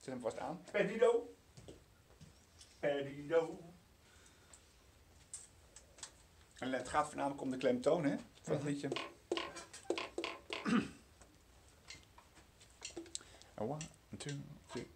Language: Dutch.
Zet hem vast aan. Perdido. Perdido. En het gaat voornamelijk om de klemtoon, hè? Van het liedje. One, two, three.